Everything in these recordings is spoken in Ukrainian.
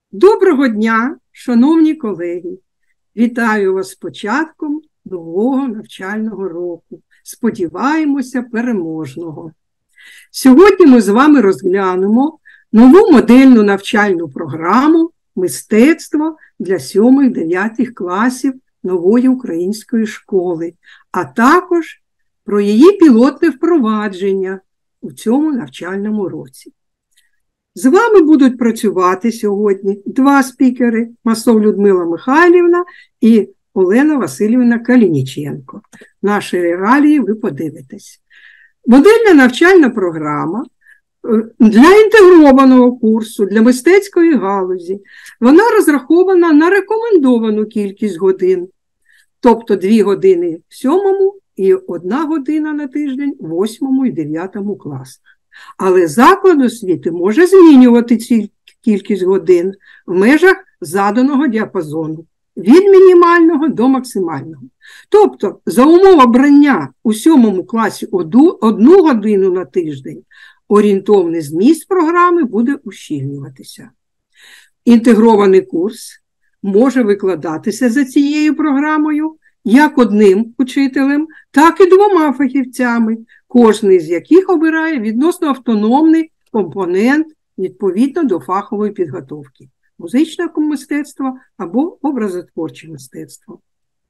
Доброго дня, шановні колеги! Вітаю вас з початком нового навчального року. Сподіваємося, переможного. Сьогодні ми з вами розглянемо нову модельну навчальну програму «Мистецтво» для 7-9 класів нової української школи, а також про її пілотне впровадження у цьому навчальному році. З вами будуть працювати сьогодні два спікери – Масов Людмила Михайлівна і Олена Васильівна Калініченко. Наші регалії ви подивитесь. Модельна навчальна програма для інтегрованого курсу, для мистецької галузі. Вона розрахована на рекомендовану кількість годин, тобто 2 години в 7 і 1 година на тиждень в 8 і 9 класах. Але заклад освіти може змінювати цю кількість годин в межах заданого діапазону від мінімального до максимального. Тобто, за умов обрання у 7 класі 1 годину на тиждень, орієнтовний зміст програми буде ущільнюватися. Інтегрований курс може викладатися за цією програмою як одним учителем, так і 2 фахівцями, кожний з яких обирає відносно автономний компонент відповідно до фахової підготовки – музичне мистецтво або образотворче мистецтво.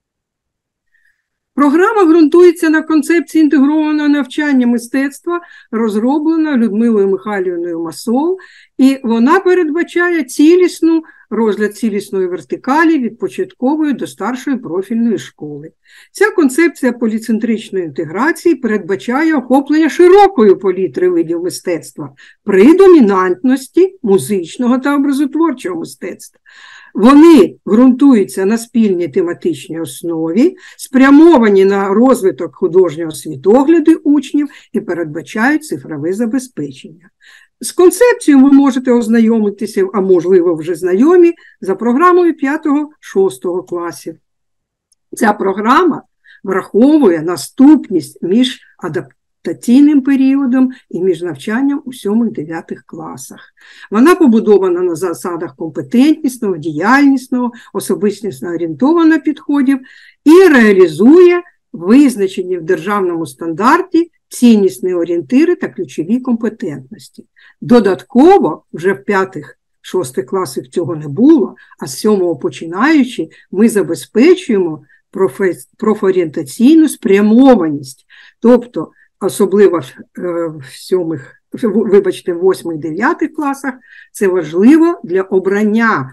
Програма ґрунтується на концепції інтегрованого навчання мистецтва, розроблена Людмилою Михайлівною Масов, і вона передбачає розгляд цілісної вертикалі від початкової до старшої профільної школи. Ця концепція поліцентричної інтеграції передбачає охоплення широкої палітри видів мистецтва при домінантності музичного та образотворчого мистецтва. Вони ґрунтуються на спільній тематичній основі, спрямовані на розвиток художнього світогляду учнів і передбачають цифрове забезпечення. З концепцією ви можете ознайомитися, а можливо вже знайомі, за програмою 5-6 класів. Ця програма враховує наступність між адаптаційним періодом і між навчанням у 7-9 класах. Вона побудована на засадах компетентнісного, діяльнісного, особистісно орієнтованого підходів і реалізує визначені в державному стандарті ціннісні орієнтири та ключові компетентності. Додатково, вже в 5-6 класах цього не було, а з 7-го починаючи, ми забезпечуємо профорієнтаційну спрямованість, тобто особливо в 8-9 класах, це важливо для обрання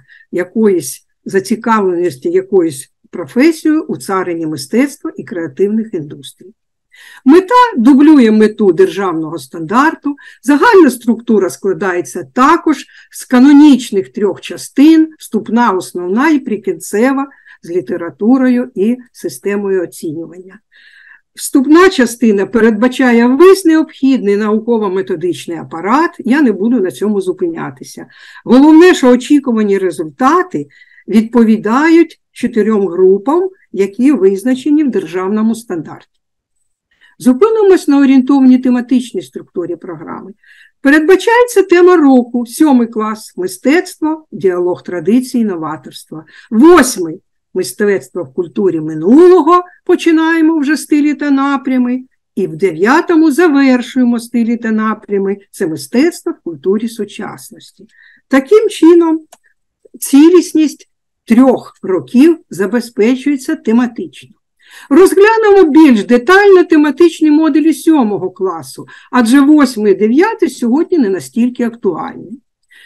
зацікавленості якоюсь професією у царині мистецтва і креативних індустрій. Мета дублює мету державного стандарту, загальна структура складається також з канонічних 3 частин, вступна, основна і прикінцева, з літературою і системою оцінювання. Вступна частина передбачає весь необхідний науково-методичний апарат, я не буду на цьому зупинятися. Головне, що очікувані результати відповідають 4 групам, які визначені в державному стандарті. Зупинимось на орієнтовній тематичній структурі програми. Передбачається тема року, 7 клас – мистецтво, діалог традицій, новаторства. 8 – мистецтво в культурі минулого, починаємо вже стилі та напрями. І в 9-му завершуємо стилі та напрями – це мистецтво в культурі сучасності. Таким чином, цілісність 3 років забезпечується тематично. Розглянемо більш детально тематичні модулі 7 класу, адже 8 і 9 сьогодні не настільки актуальні.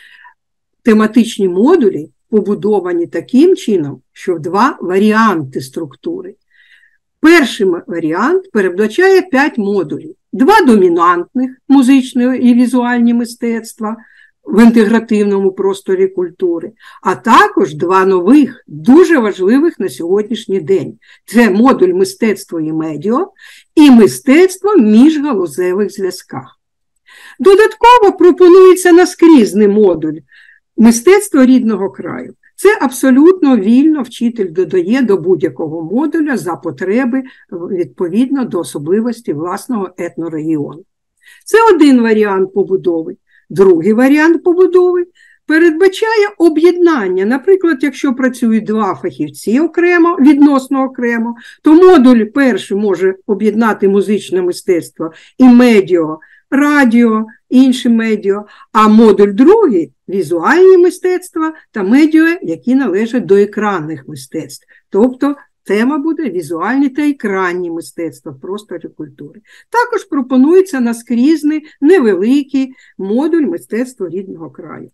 Тематичні модулі побудовані таким чином, що 2 варіанти структури. Перший варіант передбачає 5 модулів. 2 домінантних – музичне і візуальні мистецтва в інтегративному просторі культури, а також 2 нових, дуже важливих на сьогоднішній день. Це модуль мистецтво і медіа і мистецтво в міжгалузевих зв'язках. Додатково пропонується наскрізний модуль мистецтво рідного краю. Це абсолютно вільно вчитель додає до будь-якого модуля за потреби відповідно до особливості власного етнорегіону. Це один варіант побудови. Другий варіант побудови передбачає об'єднання. Наприклад, якщо працюють два фахівці окремо, відносно окремо, то модуль перший може об'єднати музичне мистецтво і медіа, радіо, інші медіа, а модуль другий – візуальні мистецтва та медіа, які належать до екранних мистецтв. Тобто тема буде візуальні та екранні мистецтва в просторі культури. Також пропонується наскрізний невеликий модуль мистецтва рідного краю.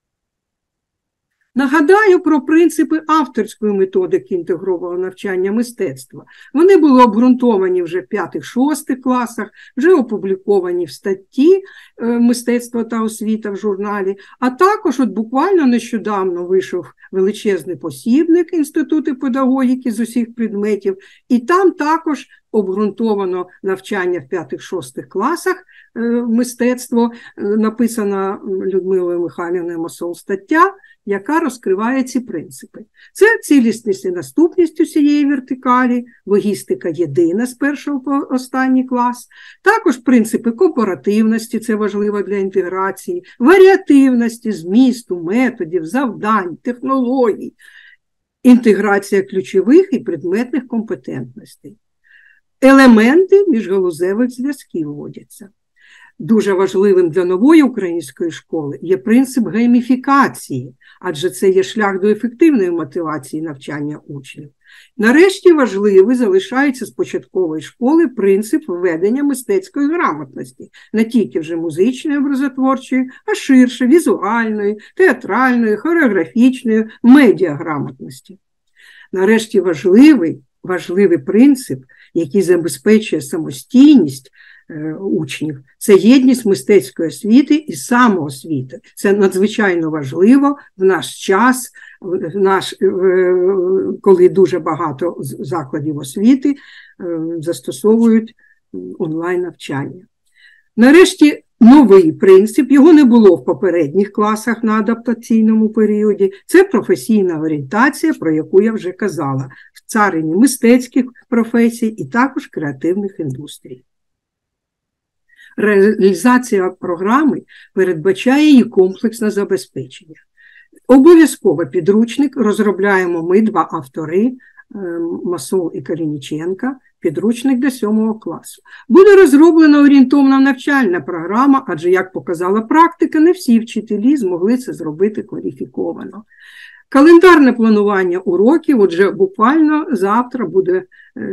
Нагадаю про принципи авторської методики інтегрованого навчання мистецтва. Вони були обґрунтовані вже в 5-6 класах, вже опубліковані в статті «Мистецтво та освіта» в журналі, а також буквально нещодавно вийшов величезний посібник Інституту педагогіки з усіх предметів, і там також обґрунтовано навчання в 5-6 класах мистецтво, написана Людмилою Михайлівною Масол стаття, яка розкриває ці принципи. Це цілісність і наступність усієї вертикалі, логістика єдина з першого по останній клас, також принципи кооперативності, це важливо для інтеграції, варіативності, змісту, методів, завдань, технологій, інтеграція ключових і предметних компетентностей. Елементи міжгалузевих зв'язків вводяться. Дуже важливим для нової української школи є принцип гейміфікації, адже це є шлях до ефективної мотивації навчання учнів. Нарешті важливий залишається з початкової школи принцип введення мистецької грамотності, не тільки вже музичної, образотворчої, а ширше візуальної, театральної, хореографічної, медіаграмотності. Нарешті важливий принцип, який забезпечує самостійність учнів, це єдність мистецької освіти і самоосвіти. Це надзвичайно важливо в наш час, коли дуже багато закладів освіти застосовують онлайн-навчання. Нарешті новий принцип, його не було в попередніх класах на адаптаційному періоді, це професійна орієнтація, про яку я вже казала, в царині мистецьких професій і також креативних індустрій. Реалізація програми передбачає її комплексне забезпечення. Обов'язково підручник розробляємо ми, два автори, Масол і Калініченка, підручник для 7 класу. Буде розроблена орієнтовна навчальна програма, адже, як показала практика, не всі вчителі змогли це зробити кваліфіковано. Календарне планування уроків, отже, буквально завтра буде,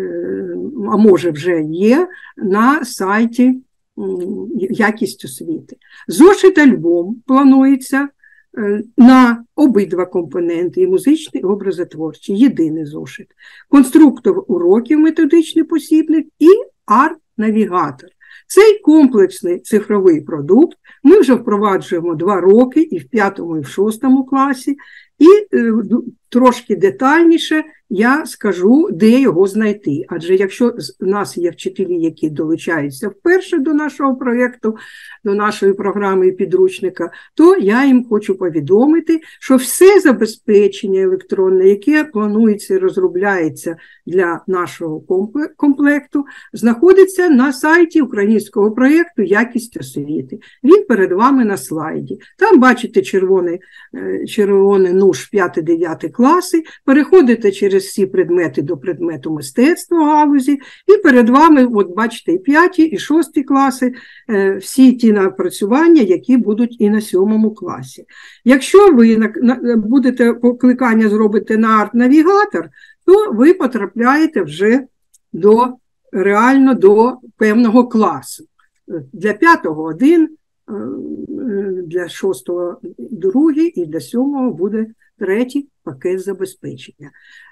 а може вже є, на сайті «Якість освіти». Зошит-альбом планується на обидва компоненти, і музичний, і образотворчий, єдиний зошит. Конструктор уроків, методичний посібник і арт-навігатор. Цей комплексний цифровий продукт ми вже впроваджуємо 2 роки і в 5 і в 6 класі, і трошки детальніше я скажу, де його знайти. Адже якщо в нас є вчителі, які долучаються вперше до нашого проєкту, до нашої програми і підручника, то я їм хочу повідомити, що все забезпечення електронне, яке планується і розробляється для нашого комплекту, знаходиться на сайті українського проєкту «Якість освіти». Він перед вами на слайді. Там бачите червоний нуж 5-9 класи, переходите через всі предмети до предмету мистецтва галузі, і перед вами, от бачите, і 5, і 6 класи, всі ті напрацювання, які будуть і на 7 класі. Якщо ви будете покликання зробите на арт-навігатор, то ви потрапляєте вже реально до певного класу. Для 5-го 1, для 6-го 2 і для 7-го буде 3-й пакет забезпечення.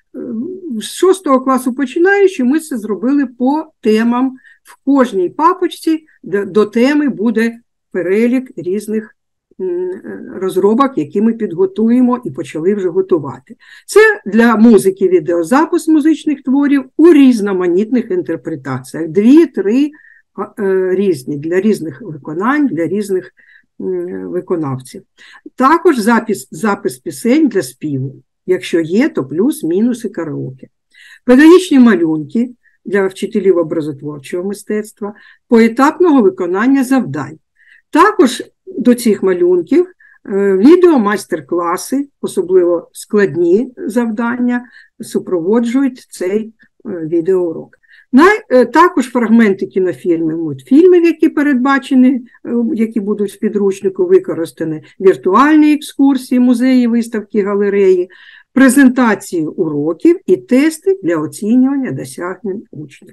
З 6-го класу починаючи, ми це зробили по темам. В кожній папочці до теми буде перелік різних розробок, які ми підготуємо і почали вже готувати. Це для музики відеозапис музичних творів у різноманітних інтерпретаціях. 2-3 різні, для різних виконань, для різних виконавців. Також запис пісень для співу. Якщо є, то плюс, мінус і караоке. Педагогічні малюнки для вчителів образотворчого мистецтва, поетапного виконання завдань. Також до цих малюнків Відео майстер-класи, особливо складні завдання, супроводжують цей відеоурок. Також фрагменти кінофільмів, мультфільмів, які передбачені, які будуть в підручнику використані, віртуальні екскурсії, музеї, виставки, галереї, презентації уроків і тести для оцінювання досягнень учнів.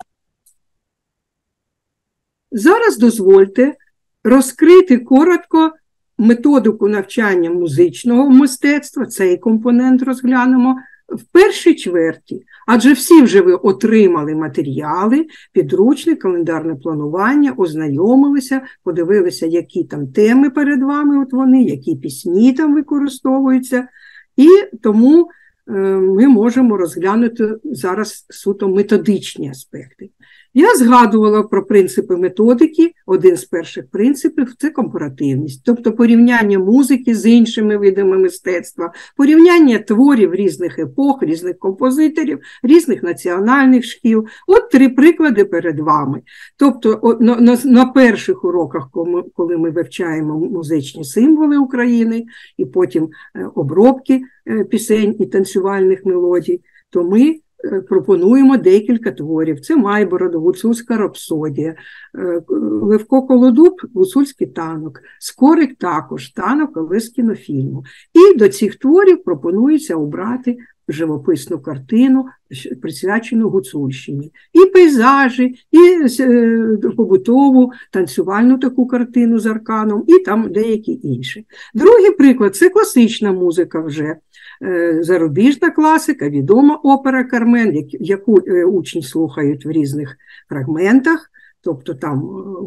Зараз дозвольте розкрити коротко методику навчання музичного мистецтва, цей компонент розглянемо, в першій чверті, адже всі вже ви отримали матеріали, підручник, календарне планування, ознайомилися, подивилися, які там теми перед вами, от вони, які пісні там використовуються, і тому ми можемо розглянути зараз суто методичні аспекти. Я згадувала про принципи методики. Один з перших принципів – це компаративність, тобто порівняння музики з іншими видами мистецтва, порівняння творів різних епох, різних композиторів, різних національних шкіл. От 3 приклади перед вами. Тобто на перших уроках, коли ми вивчаємо музичні символи України і потім обробки пісень і танцювальних мелодій, то ми пропонуємо декілька творів. Це Майбород, гуцульська рапсодія, Левко Колодуб, гуцульський танок, Скорик також, танок, але з кінофільму. І до цих творів пропонується обрати живописну картину, присвячену Гуцульщині. І пейзажі, і побутову, танцювальну таку картину з арканом, і там деякі інші. Другий приклад – це класична музика вже. Зарубіжна класика, відома опера «Кармен», яку учні слухають в різних фрагментах, тобто там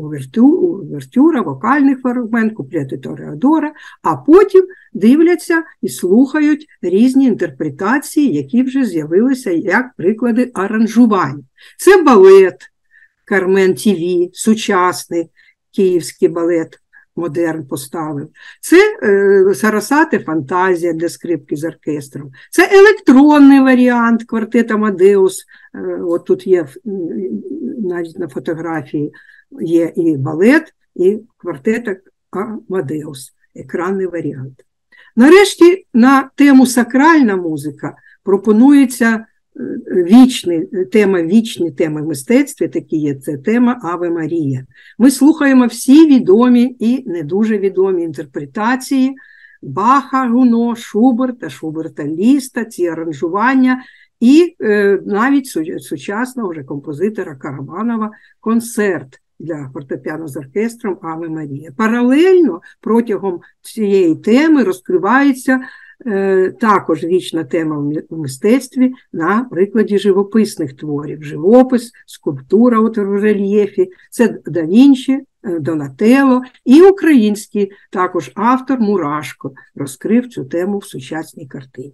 увертюра, вокальний фрагмент, куплети Тореадора, а потім дивляться і слухають різні інтерпретації, які вже з'явилися як приклади аранжувань. Це балет «Кармен ТВ», сучасний київський балет, Модерн поставив. Це Сарасате «Фантазія» для скрипки з оркестром. Це електронний варіант квартет «Амадеус». От тут є, навіть на фотографії, є і балет, і квартет «Амадеус», екранний варіант. Нарешті на тему «Сакральна музика» пропонується вічні теми в мистецтві, такі є, це тема «Аве Марія». Ми слухаємо всі відомі і не дуже відомі інтерпретації Баха, Гуно, Шуберта, Ліста, ці аранжування і навіть сучасного вже композитора Карабанова концерт для фортепіано з оркестром «Аве Марія». Паралельно протягом цієї теми розкривається також вічна тема в мистецтві на прикладі живописних творів. Живопис, скульптура у рельєфі, це Да Вінчі, Донателло і український також автор Мурашко розкрив цю тему в сучасній картині.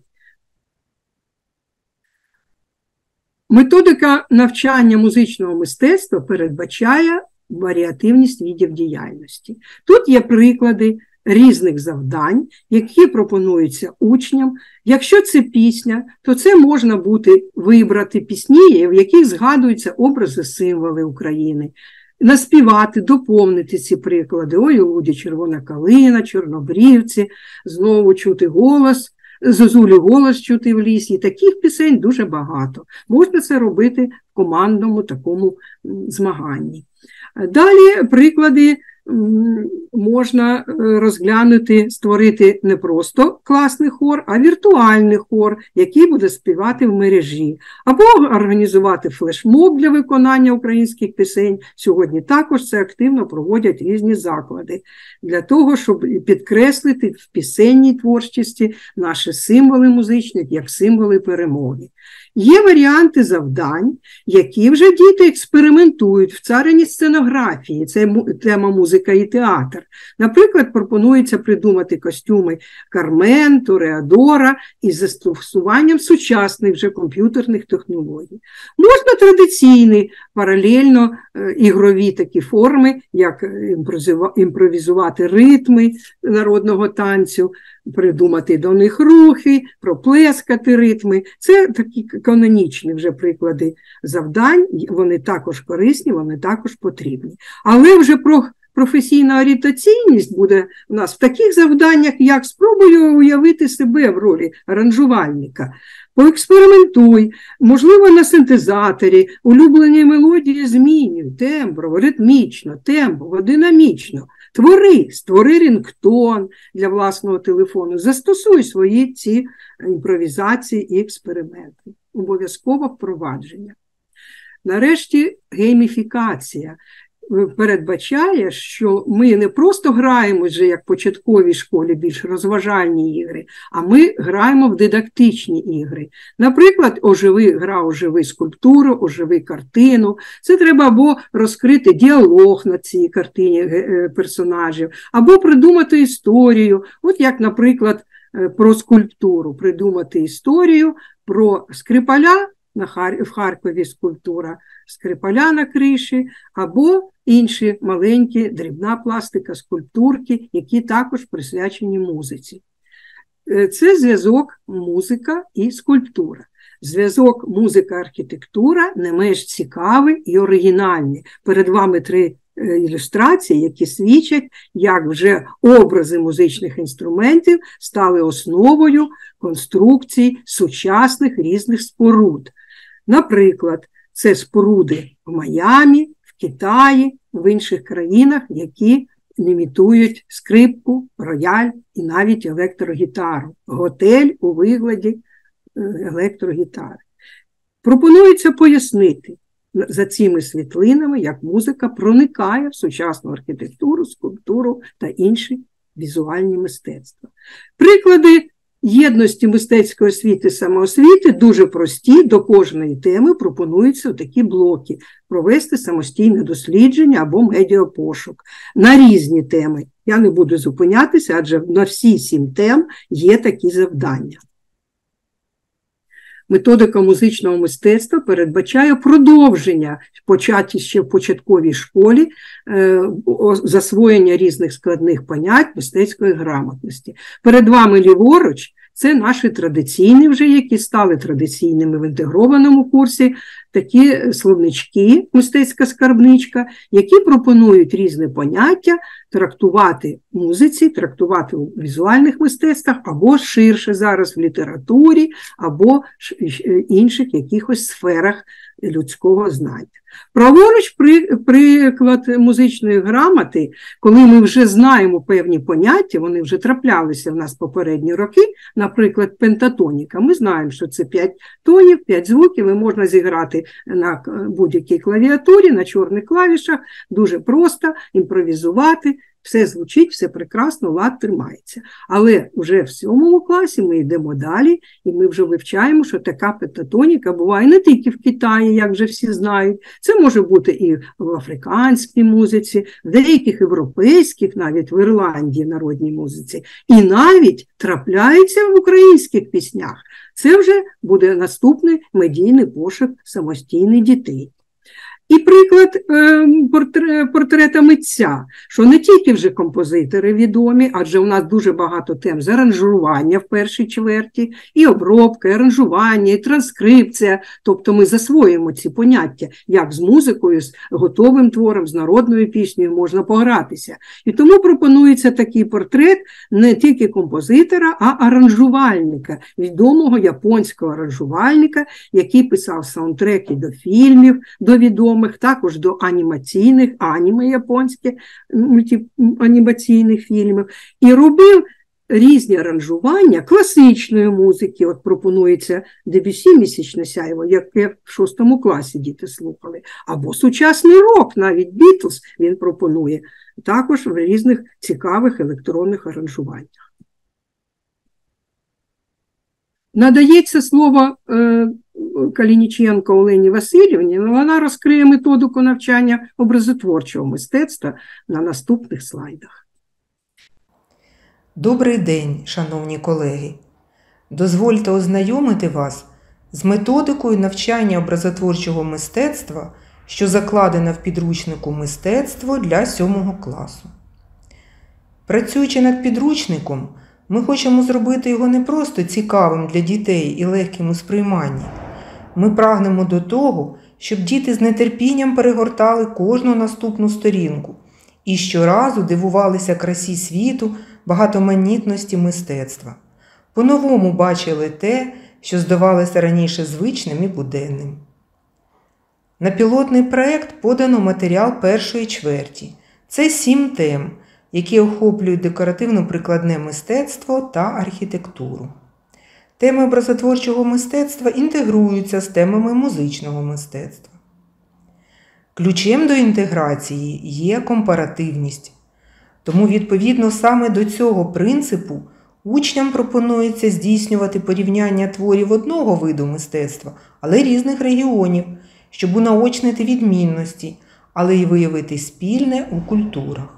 Методика навчання музичного мистецтва передбачає варіативність видів діяльності. Тут є приклади різних завдань, які пропонуються учням. Якщо це пісня, то це можна вибрати пісні, в яких згадуються образи, символи України, наспівати, доповнити ці приклади. «Ой у луді червона калина», «Чорнобрівці», знову чути голос, «Зозулі голос чути в лісі». Таких пісень дуже багато. Можна це робити в командному такому змаганні. Далі приклади можна розглянути, створити не просто класний хор, а віртуальний хор, який буде співати в мережі. Або організувати флешмоб для виконання українських пісень. Сьогодні також це активно проводять різні заклади. Для того, щоб підкреслити в пісенній творчості наші символи музичні, як символи перемоги. Є варіанти завдань, які вже діти експериментують в царині сценографії, це тема музика і театр. Наприклад, пропонується придумати костюми Кармен, Тореадора із застосуванням сучасних вже комп'ютерних технологій. Можна традиційні, паралельно ігрові такі форми, як імпровізувати ритми народного танцю, придумати до них рухи, проплескати ритми. Це такі канонічні вже приклади завдань, вони також корисні, вони також потрібні. Але вже про професійна орієнтаційність буде у нас в таких завданнях, як спробую уявити себе в ролі аранжувальника. Поекспериментуй, можливо, на синтезаторі, улюблені мелодії змінюй, темброво, ритмічно, темпово, динамічно. Створи рінгтон для власного телефону, застосуй свої ці імпровізації і експерименти. Обов'язково впровадження. Нарешті, гейміфікація передбачає, що ми не просто граємо вже як в початковій школі більш розважальні ігри, а ми граємо в дидактичні ігри. Наприклад, оживи скульптуру, оживи картину. Це треба або розкрити діалог на цій картині персонажів, або придумати історію. От як, наприклад, про скульптуру. Придумати історію про Скрипаля, в Харкові скульптура Скрипаля на криші, або інші маленькі, дрібна пластика, скульптурки, які також присвячені музиці. Це зв'язок музика і скульптура. Зв'язок музика-архітектура не менш цікавий і оригінальний. Перед вами 3 ілюстрації, які свідчать, як вже образи музичних інструментів стали основою конструкцій сучасних різних споруд. Наприклад, це споруди в Майамі, в Китаї, в інших країнах, які імітують скрипку, рояль і навіть електрогітару. Готель у вигляді електрогітари. Пропонується пояснити за цими світлинами, як музика проникає в сучасну архітектуру, скульптуру та інші візуальні мистецтва. Приклади єдності мистецької освіти і самоосвіти дуже прості, до кожної теми пропонуються такі блоки – провести самостійне дослідження або медіапошук на різні теми. Я не буду зупинятися, адже на всі 7 тем є такі завдання. Методика музичного мистецтва передбачає продовження, початі ще в початковій школі, засвоєння різних складних понять мистецької грамотності. Перед вами ліворуч – це наші традиційні вже, які стали традиційними в інтегрованому курсі, такі словнички, мистецька скарбничка, які пропонують різні поняття трактувати в музиці, трактувати у візуальних мистецтвах, або ширше зараз в літературі, або інших якихось сферах людського знання. Праворуч приклад музичної грамоти, коли ми вже знаємо певні поняття, вони вже траплялися в нас попередні роки, наприклад, пентатоніка. Ми знаємо, що це 5 тонів, 5 звуків, і можна зіграти на будь-якій клавіатурі, на чорних клавішах, дуже просто імпровізувати, все звучить, все прекрасно, лад тримається. Але вже в 7 класі ми йдемо далі, і ми вже вивчаємо, що така пентатоніка буває не тільки в Китаї, як вже всі знають. Це може бути і в африканській музиці, в деяких європейських, навіть в Ірландії народній музиці. І навіть трапляється в українських піснях. Це вже буде наступний медійний пошук самостійних дітей. І приклад портрета митця, що не тільки вже композитори відомі, адже у нас дуже багато тем з аранжування в першій чверті, і обробка, і аранжування, і транскрипція. Тобто ми засвоїмо ці поняття, як з музикою, з готовим твором, з народною піснею можна погратися. І тому пропонується такий портрет не тільки композитора, а аранжувальника, відомого японського аранжувальника, який писав саундтреки до фільмів, до відомих, також до анімаційних, аніме японських, анімаційних фільмів, і робив різні аранжування класичної музики. От пропонується Дебюсі «Місячне сяйво», яке в 6 класі діти слухали, або сучасний рок, навіть Бітлз він пропонує, також в різних цікавих електронних аранжуваннях. Надається слово Калініченко Олені Васильівні, вона розкриє методику навчання образотворчого мистецтва на наступних слайдах. Добрий день, шановні колеги! Дозвольте ознайомити вас з методикою навчання образотворчого мистецтва, що закладена в підручнику «Мистецтво» для 7 класу. Працюючи над підручником, ми хочемо зробити його не просто цікавим для дітей і легким у сприйманні. Ми прагнемо до того, щоб діти з нетерпінням перегортали кожну наступну сторінку і щоразу дивувалися красі світу, багатоманітності мистецтва. По-новому бачили те, що здавалося раніше звичним і буденним. На пілотний проєкт подано матеріал першої чверті. Це 7 тем, які охоплюють декоративно-прикладне мистецтво та архітектуру. Теми образотворчого мистецтва інтегруються з темами музичного мистецтва. Ключем до інтеграції є компаративність. Тому, відповідно, саме до цього принципу учням пропонується здійснювати порівняння творів одного виду мистецтва, але різних регіонів, щоб унаочнити відмінності, але й виявити спільне у культурах.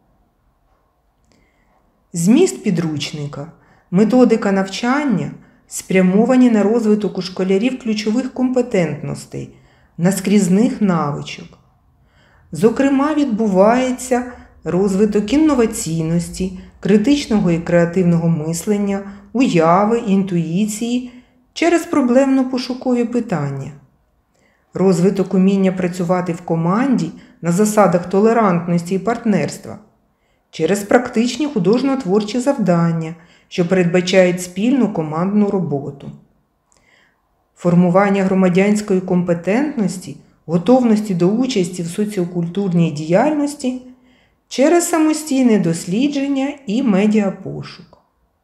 Зміст підручника, методика навчання спрямовані на розвиток у школярів ключових компетентностей, наскрізних навичок. Зокрема, відбувається розвиток інноваційності, критичного і креативного мислення, уяви, інтуїції через проблемно-пошукові питання. Розвиток уміння працювати в команді на засадах толерантності і партнерства, через практичні художньо-творчі завдання, що передбачають спільну командну роботу. Формування громадянської компетентності, готовності до участі в соціокультурній діяльності через самостійне дослідження і медіапошук.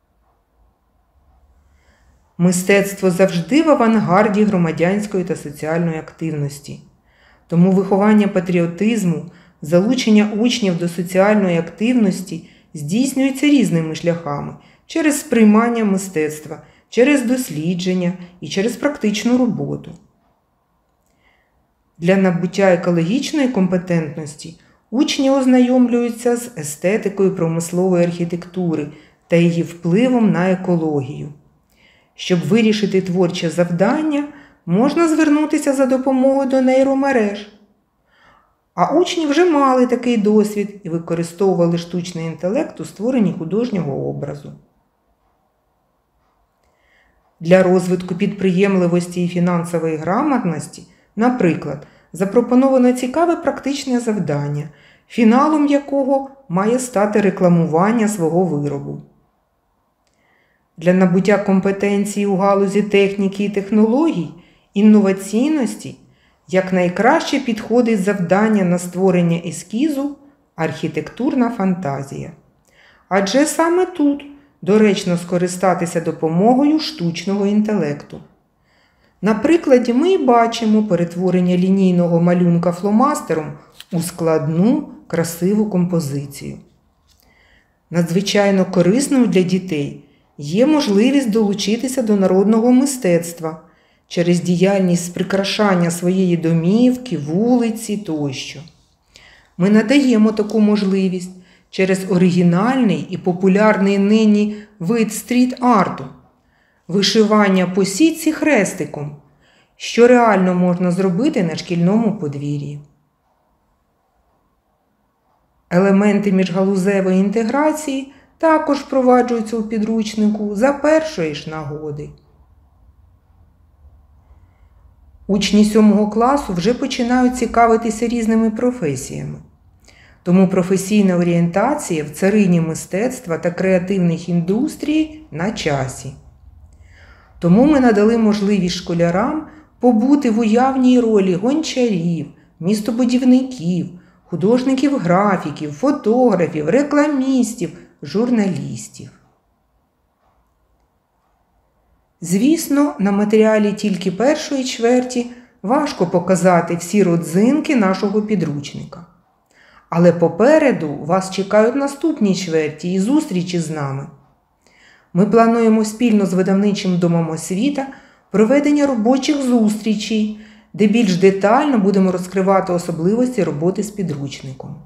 Мистецтво завжди в авангарді громадянської та соціальної активності. Тому виховання патріотизму, залучення учнів до соціальної активності здійснюється різними шляхами – через сприймання мистецтва, через дослідження і через практичну роботу. Для набуття екологічної компетентності учні ознайомлюються з естетикою промислової архітектури та її впливом на екологію. Щоб вирішити творче завдання, можна звернутися за допомогою до нейромереж. А учні вже мали такий досвід і використовували штучний інтелект у створенні художнього образу. Для розвитку підприємливості і фінансової грамотності, наприклад, запропоновано цікаве практичне завдання, фіналом якого має стати рекламування свого виробу. Для набуття компетенції у галузі техніки і технологій, інноваційності якнайкраще підходить завдання на створення ескізу «Архітектурна фантазія». Адже саме тут доречно скористатися допомогою штучного інтелекту. На прикладі ми і бачимо перетворення лінійного малюнка фломастером у складну, красиву композицію. Надзвичайно корисною для дітей є можливість долучитися до народного мистецтва через діяльність з прикрашання своєї домівки, вулиці тощо. Ми надаємо таку можливість через оригінальний і популярний нині вид стріт-арту – вишивання по сітці хрестиком, що реально можна зробити на шкільному подвір'ї. Елементи міжгалузевої інтеграції також впроваджуються у підручнику за першої ж нагоди. Учні 7 класу вже починають цікавитися різними професіями. Тому професійна орієнтація в царині мистецтва та креативних індустрій на часі. Тому ми надали можливість школярам побути в уявній ролі гончарів, містобудівників, художників-графіків, фотографів, рекламістів, журналістів. Звісно, на матеріалі тільки першої чверті важко показати всі родзинки нашого підручника. Але попереду вас чекають наступні чверті і зустрічі з нами. Ми плануємо спільно з видавничим домом освіта проведення робочих зустрічей, де більш детально будемо розкривати особливості роботи з підручником.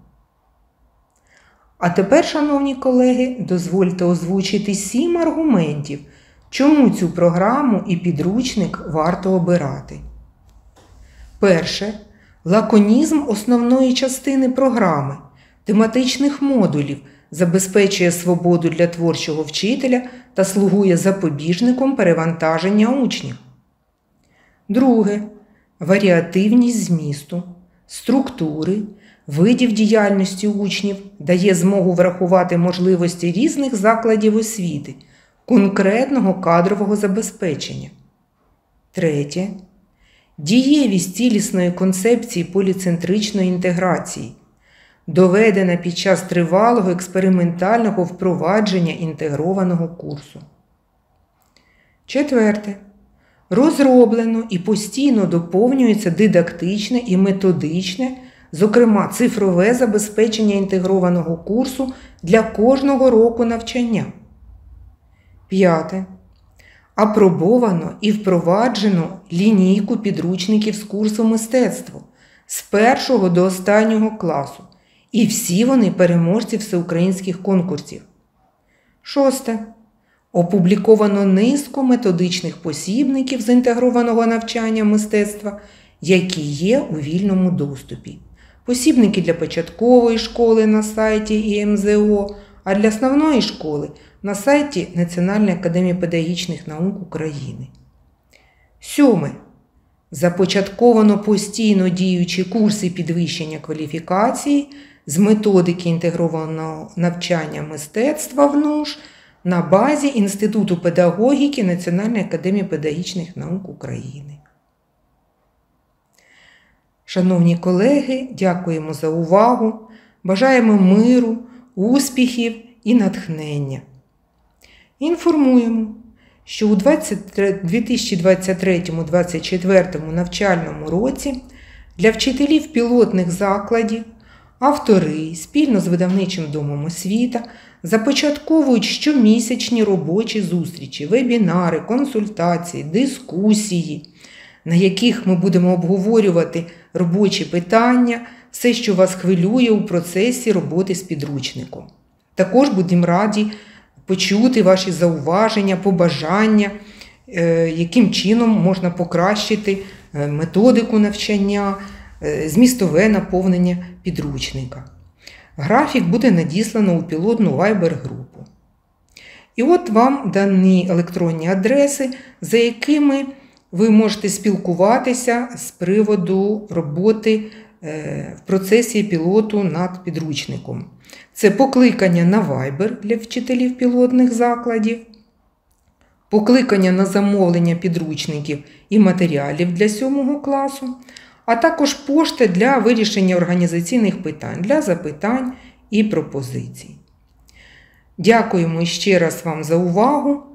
А тепер, шановні колеги, дозвольте озвучити 7 аргументів, чому цю програму і підручник варто обирати. Перше. Лаконізм основної частини програми, тематичних модулів забезпечує свободу для творчого вчителя та слугує запобіжником перевантаження учнів. Друге. Варіативність змісту, структури, видів діяльності учнів, дає змогу врахувати можливості різних закладів освіти, конкретного кадрового забезпечення. Третє. Дієвість цілісної концепції поліцентричної інтеграції, доведена під час тривалого експериментального впровадження інтегрованого курсу. Четверте. Розроблено і постійно доповнюється дидактичне і методичне, зокрема цифрове забезпечення інтегрованого курсу для кожного року навчання. П'яте. Апробовано і впроваджено лінійку підручників з курсу мистецтво з 1 до останнього класу. І всі вони переможці всеукраїнських конкурсів. Шосте. Опубліковано низку методичних посібників з інтегрованого навчання мистецтва, які є у вільному доступі. Посібники для початкової школи на сайті ІМЗО, а для основної школи на сайті Національної академії педагогічних наук України. Сьоме. Започатковано постійно діючі курси підвищення кваліфікації з методики інтегрованого навчання мистецтва в НУШ на базі Інституту педагогіки Національної академії педагогічних наук України. Шановні колеги, дякуємо за увагу, бажаємо миру, успіхів і натхнення. Інформуємо, що у 2023-2024 навчальному році для вчителів пілотних закладів автори спільно з видавничим домом «Освіта» започатковують щомісячні робочі зустрічі, вебінари, консультації, дискусії, на яких ми будемо обговорювати робочі питання, все, що вас хвилює у процесі роботи з підручником. Також будемо раді почути ваші зауваження, побажання, яким чином можна покращити методику навчання, змістове наповнення підручника. Графік буде надіслано у пілотну Viber-групу. І от вам дані електронні адреси, за якими ви можете спілкуватися з приводу роботи в процесі пілоту над підручником. Це покликання на Viber для вчителів пілотних закладів, покликання на замовлення підручників і матеріалів для 7 класу, а також пошта для вирішення організаційних питань, для запитань і пропозицій. Дякуємо ще раз вам за увагу.